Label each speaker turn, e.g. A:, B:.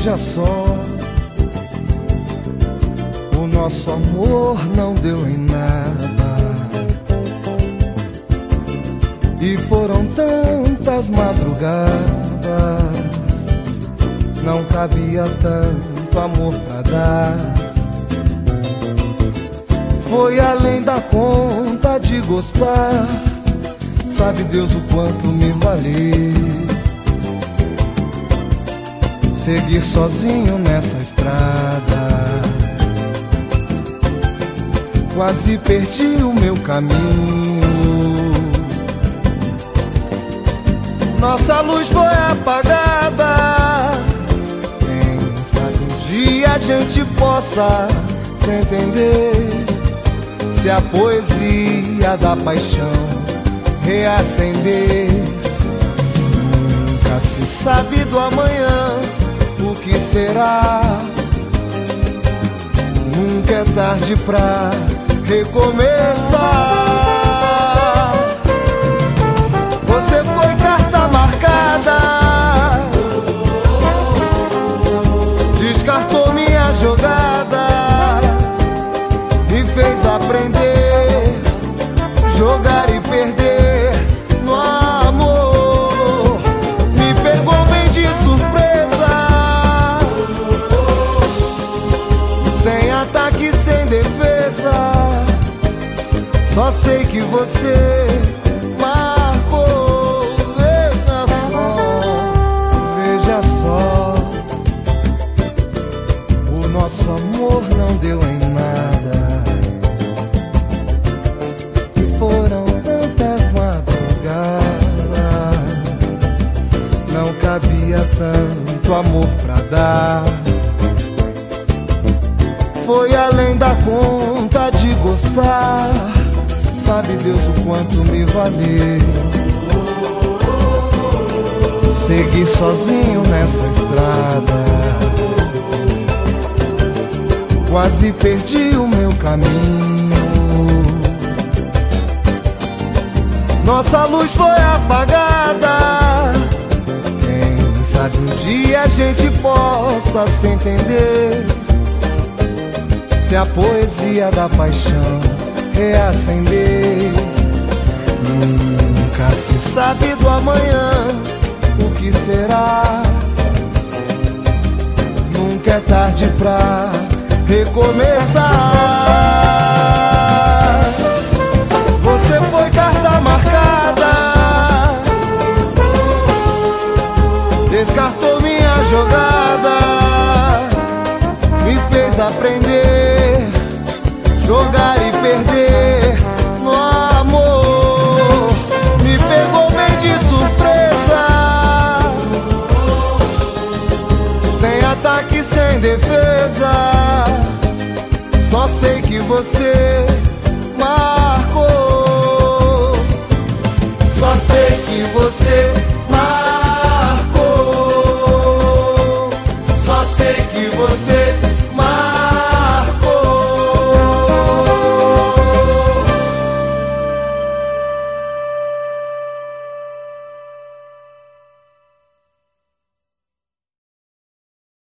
A: veja só, o nosso amor não deu em nada. E foram tantas madrugadas, não cabia tanto amor pra dar. Foi além da conta de gostar, sabe Deus o quanto me valeu seguir sozinho nessa estrada. Quase perdi o meu caminho, nossa luz foi apagada. Quem sabe um dia a gente possa se entender, se a poesia da paixão reacender. Nunca se sabe do amanhã o que será, nunca é tarde pra recomeçar. Você foi carta marcada, descartou minha jogada, me fez aprender, jogar e perder no amor. Me pegou bem de surpresa, sem ataque, sem defesa. Só sei que você marcou. Veja só, o nosso amor não deu em nada. E foram tantas madrugadas, não cabia tanto amor pra dar. Foi além da conta de gostar, sabe Deus o quanto me valeu seguir sozinho nessa estrada. Quase perdi o meu caminho, nossa luz foi apagada. Quem sabe um dia a gente possa se entender, se a poesia da paixão reacender. Nunca se sabe do amanhã o que será, nunca é tarde pra recomeçar. Você foi carta marcada, descartou minha jogada, me fez aprender, jogar e perder no amor. Me pegou bem de surpresa, sem ataque, sem defesa. Só sei que você marcou. Só sei que você marcou.